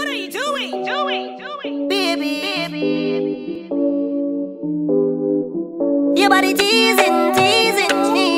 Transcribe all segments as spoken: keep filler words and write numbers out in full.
What are you doing? Doing? Doing? Baby, baby, your body teasing, teasing me,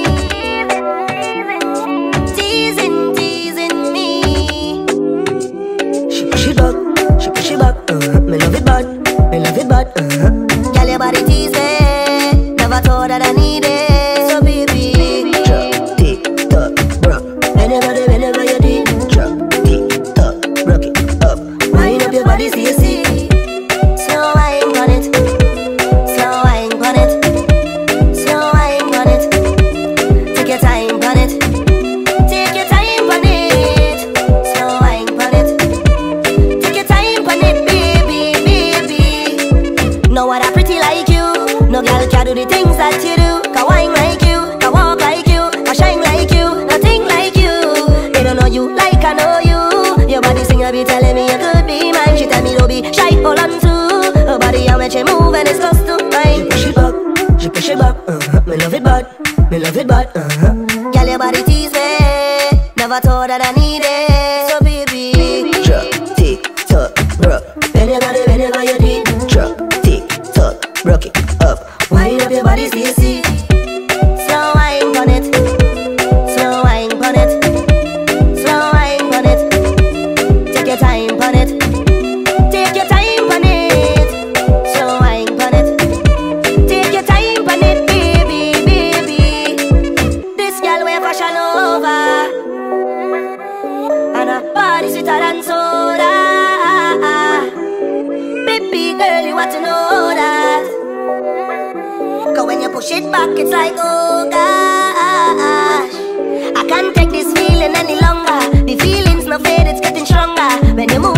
teasing, teasing me. She push it back, she push it back. Uh-huh. Me love it bad, me love it bad. Uh-huh. Girl, your body teasing, never thought that I needed. So baby, drop, tick, tock, rock. Whenever, whenever you did, drop, tick, tock, rock it up. Wind up your body, see you see. slow wine on it, slow wine on it, slow wine on it. Take your time on it, take your time on it. Slow wine on it, take your time on it, baby, baby. No one pretty like you, no girl can do the things that you do. Can wine like you, can walk like you, can shine like you, nothing like you. They don't know you like I know you. Your body singer be telling me you could be mine. She tell me don't be shy, hold on to her body and when she move and it's close to mine. She push it back, she push it back. Uh-huh. Me love it bad, me love it bad. Uh-huh. Girl, your body tease me, never thought that I needed. So baby, drop, tick, tock, rock. Whenever, whenever you did, drop, tick, tock, rock it up. Wind up your body, see you see. slow wine on it, slow wine on it, slow wine on it. Take your time on it, take your time on it. Slow wine on it, take your time on it, baby, baby. This girl wear fashion over, and her body sweeter than soda. Baby girl, you want to know that? Cause when you push it back, it's like, oh gosh, I can't take this feeling any longer. The feeling's no fade, it's getting stronger. When you move